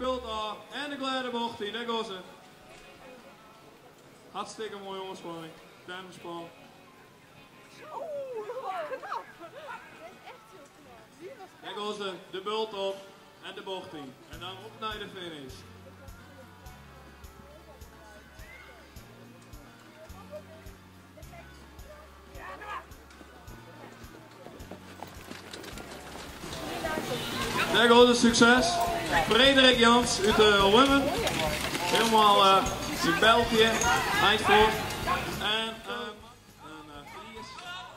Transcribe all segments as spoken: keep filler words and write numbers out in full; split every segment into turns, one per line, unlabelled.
bult af en de glijde bocht in, daar gaan ze. Hartstikke mooi ontspanning. Duimspan. Daar gaan ze, de bult op en de bocht in. En dan op naar de finish. Daar gaat het succes. Frederik Jans uit de Women. Helemaal uh, in België. Eindvoort. En uh, een uh, Vlies.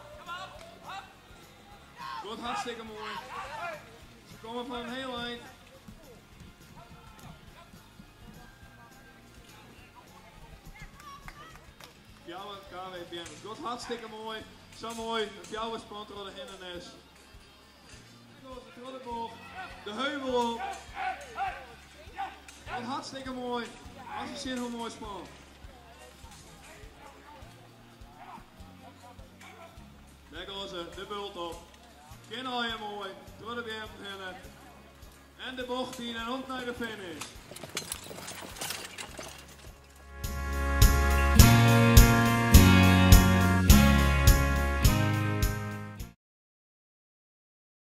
Wordt hartstikke mooi. Ze komen van een heel eind. Jouw K W P M. Het wordt hartstikke mooi. Zo mooi. Het jouw spant door de hindernis. De heuvel op. Wat hartstikke mooi. Als je ziet hoe mooi span. Daar gaan ze, de bult op. Geen al je mooi. Door de B M beginnen. En de bocht in en op naar de finish.